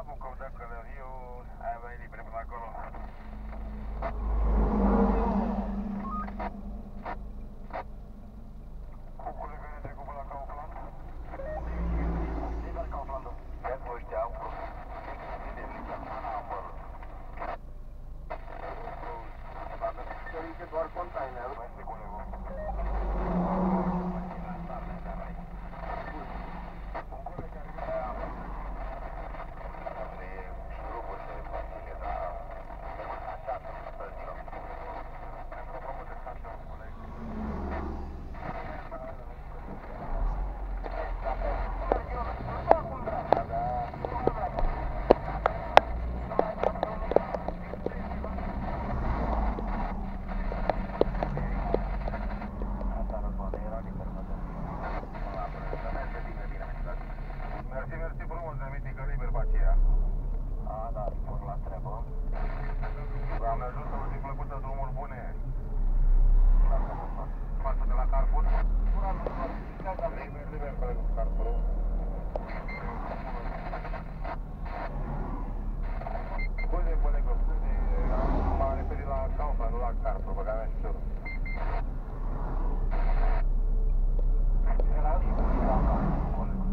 Bucov de Călăriu, ai venit liber până acolo. Cu colega ne trecut până la Kaufland? Liber Kauflandul. Ia cu ăștia au vrut. Liber, n-am văzut. Să ridice doar containerul. Mai este colegul. Mersi frumos de mitică liber pe aceea. A, da, spun la treabă. Doamne ajută, o zi plăcută, drumuri bune. Față de la Carrefour. Liber, colegul Carrefour. Scuze, colegul, scuze. M-am referit la Kaufland, nu la Carrefour, băga mea și știu. Era liber, la Carrefour, colegul.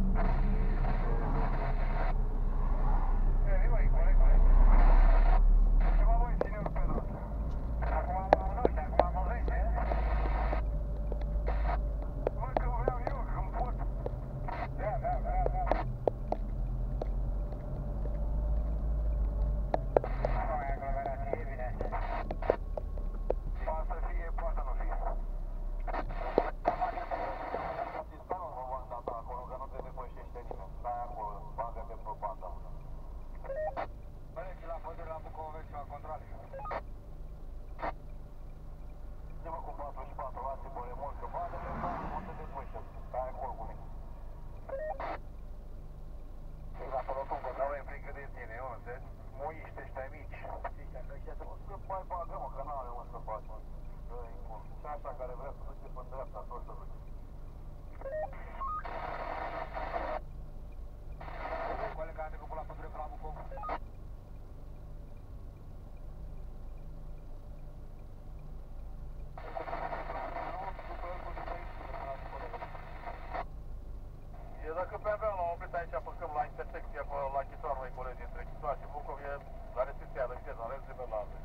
Dacă pe avea l-am oprit aici pe câmp la intersecția pe la Chitoarului, colegi, între Chitoar și Bucov, e la restricția de viteză, la rest la altă.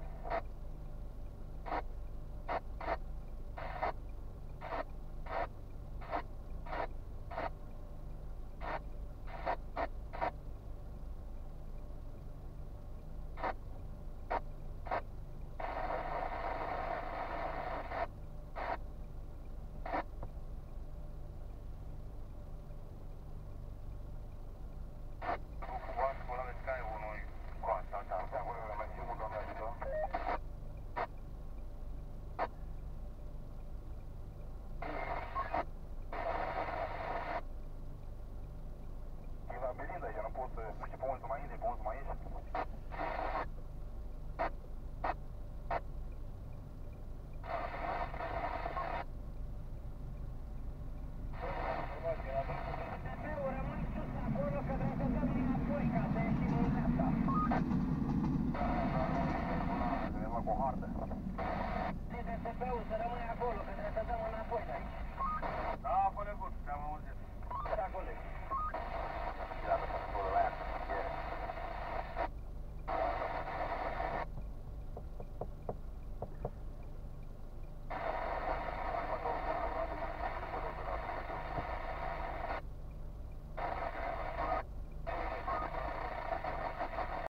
TTP-ul să rămână